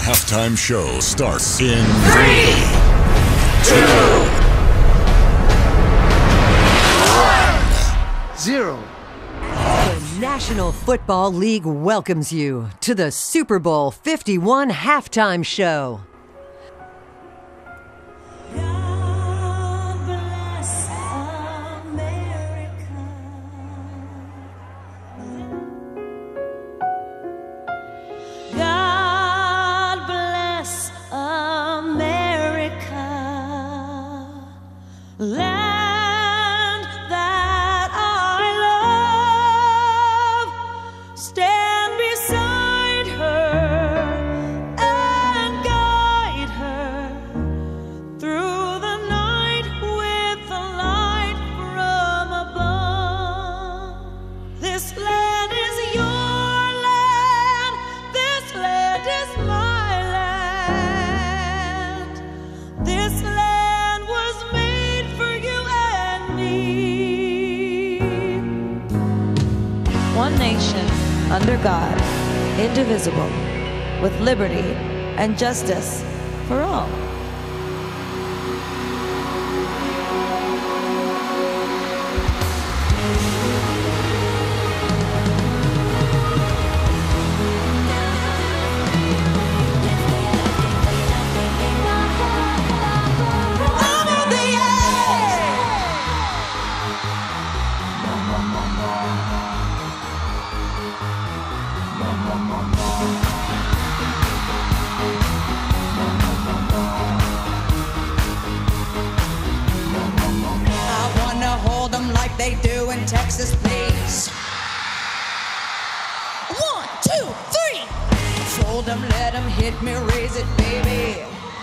halftime show starts in 3, 2, 1, 0. The National Football League welcomes you to the Super Bowl 51 halftime show. Land that I love, stand beside her and guide her through the night with the light from above. This land is your land, this land is my land, this land was made one nation, under God, indivisible, with liberty and justice for all. They do in Texas, please. 1, 2, 3. Fold them, let them hit me, raise it, baby.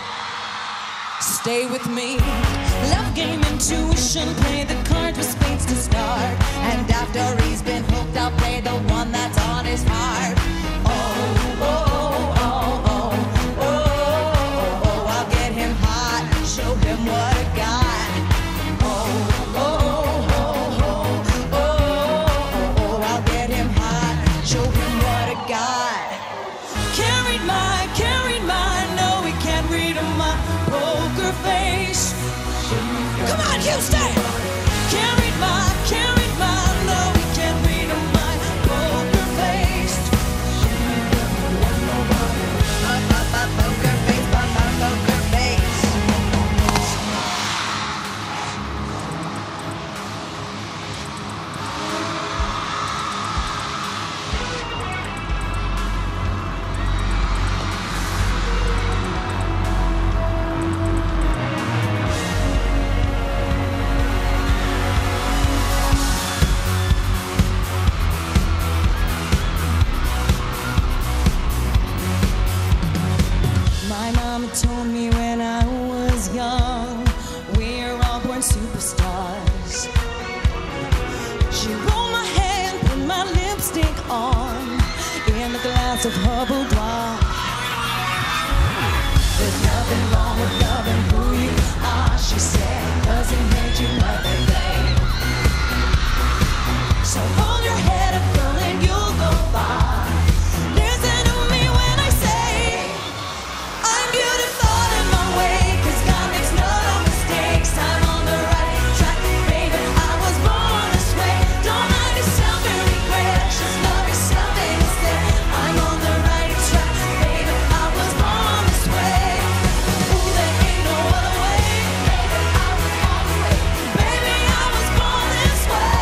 Stay with me. Love game, intuition, play the card with spades to start. And after he's been hooked, I'll play the one that's on his heart. Oh, oh, oh, oh, oh, oh, oh, I'll get him hot, show him what I got. Houston! Can't read my, no, we can't read my poker face. Poker face, poker face. Told me when I was young, we're all born superstars. She rolled my hair and put my lipstick on in a glass of her boudoir. There's nothing wrong with loving who you are, she said, 'cause it made you nothing, babe. So hold your head up, girl, and you'll go far. Listen to me when I say I'm beautiful in my way, 'cause God makes no mistakes. I'm on the right track, baby, I was born this way. Don't mind yourself and regret, just love yourself instead. I'm on the right track, baby, I was born this way. Ooh, there ain't no other way, baby, I was born this way. Baby, I was born this way.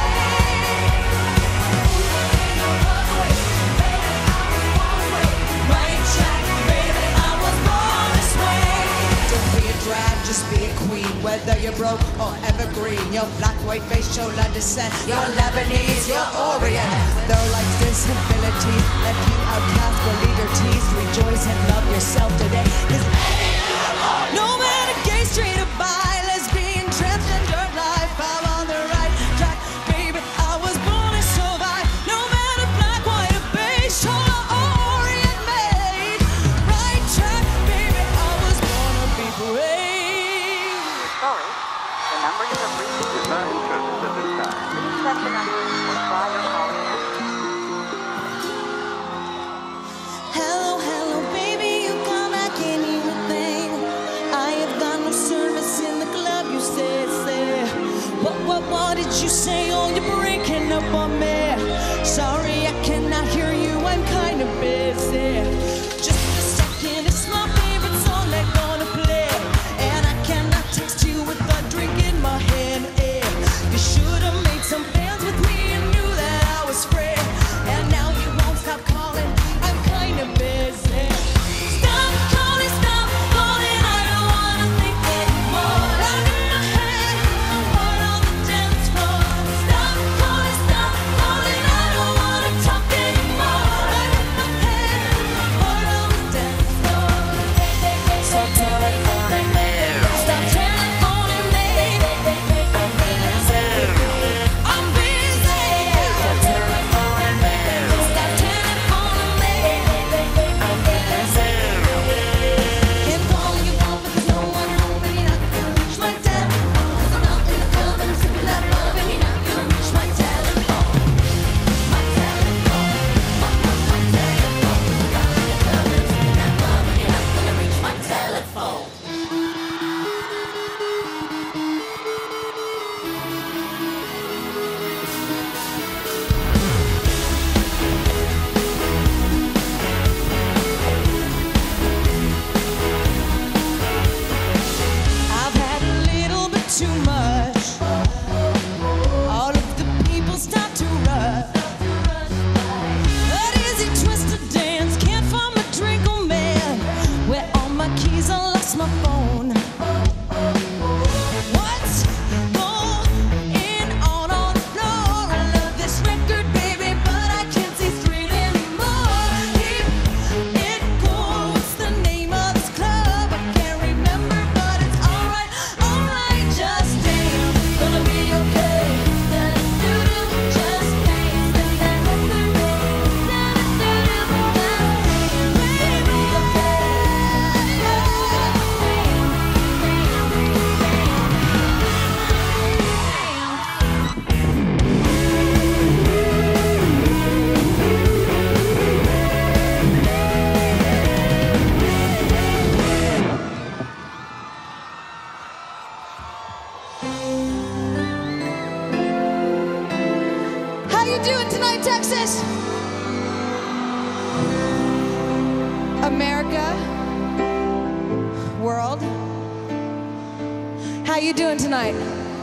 Ooh, there ain't no other way, baby, I was born this way. Right track, baby, I was born this way. Don't be a drag, just be a queen. Whether you're broke or evergreen, your black, white face, chola descent, you're Lebanese, you're Orient. Though life's disabilities left you outcast, believe your teeth. Rejoice and love yourself today, 'cause no matter gay, straight or bi, lesbian, transgender life, I'm on the right track, baby, I was born to survive. No matter black, white or beige, chola or Orient made. Right track, baby, I was born to be brave. Sorry, the number you have reached is not in service at this time. Please check the number or try your call again. Hello, hello, baby, you come How you doing tonight?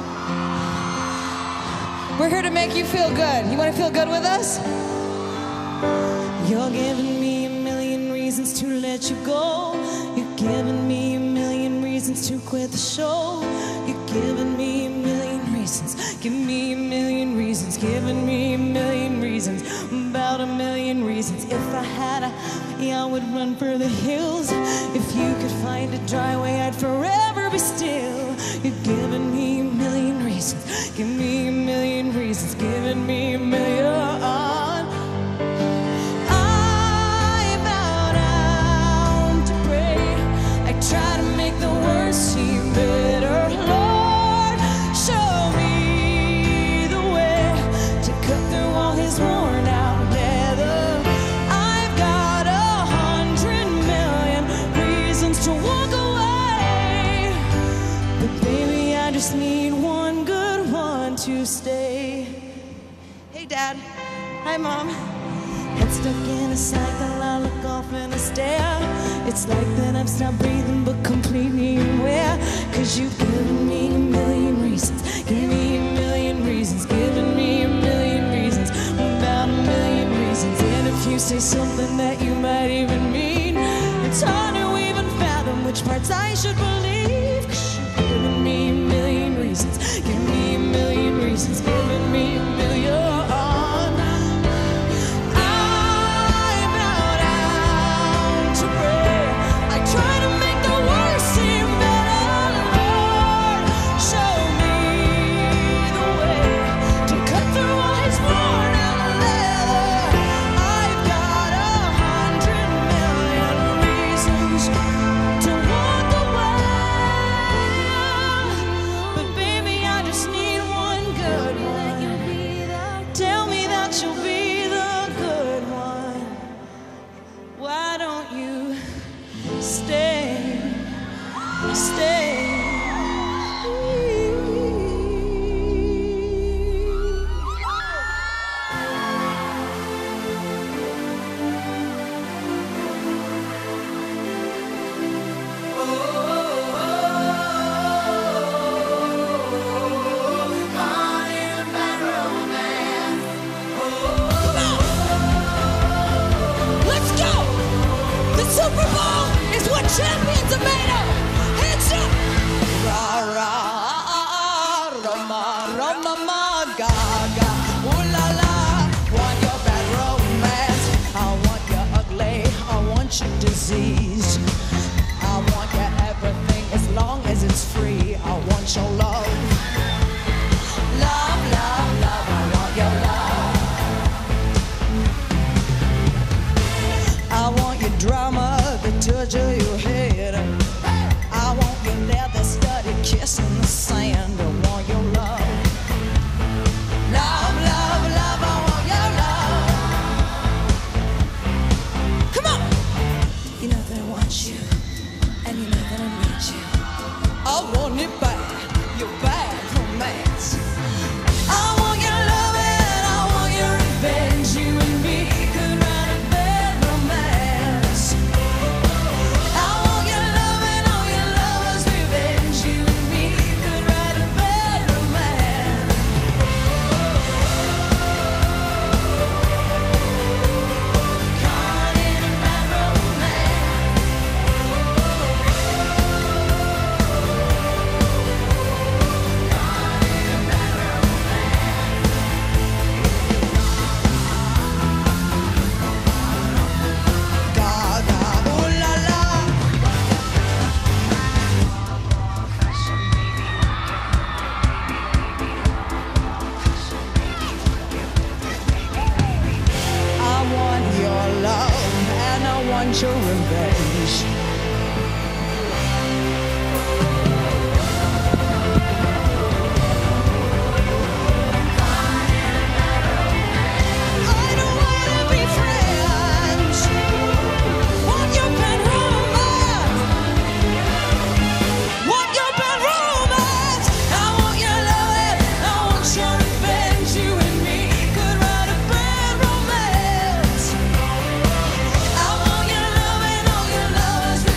We're here to make you feel good. You want to feel good with us? You're giving me a million reasons to let you go. You're giving me a million reasons to quit the show. You're giving me a million reasons. Give me a million reasons. Giving me a million reasons. About a million reasons. If I had a, yeah, I would run for the hills. If you could find a dry way, I'd forever be still. You're giving me a million reasons. Give me a million reasons. Giving me a million. I bow down to pray. I try to make the worst seem better. Lord, show me the way to cut through all his worn out leather. I've got 100 million reasons to walk away, but baby, I just need one good one to stay. Hey, Dad. Hi, Mom. Head stuck in a cycle, I look off in a stare. It's like that I've stopped breathing, but completely aware. Cause you've given me a million reasons. Give me a million reasons. Giving me a million reasons. About a million reasons. And if you say something that you might even mean, it's hard to even fathom which parts I should believe. Cause you've given me a million reasons. Give me a million reasons. Giving me a million. Champions are made of. Hands up. Ra ra rama rama gaga. Ooh la la. Want your bad romance. I want your ugly. I want your disease. I want your everything as long as it's free. I want your love. Love, love, love. I want your love. I want your drama. The touch of your head. I want your leather studded kiss in the sand. I want your love. Love, love, love. I want your love. Come on. You know that I want you, and you know that I need you. I want it bad, your bad romance. I want your love and I want your revenge. You and me could write a bad romance. I want your love and all your lovers' revenge. You and me could write a bad romance. Caught in a bad romance. Gaga, ooh la la. I want your love and I want your revenge. I don't wanna be friends. Want your bad romance. Want your bad romance. I want your love and I want your revenge. You and me could write a bad romance. I want your love and all your lovers'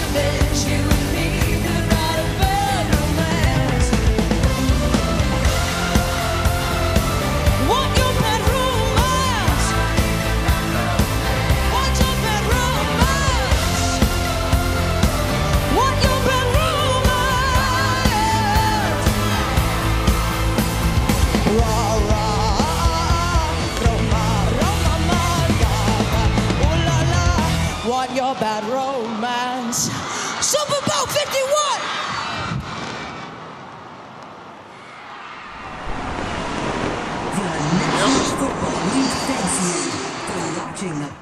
all about romance. Super Bowl 51! The National Football League thanks you for watching the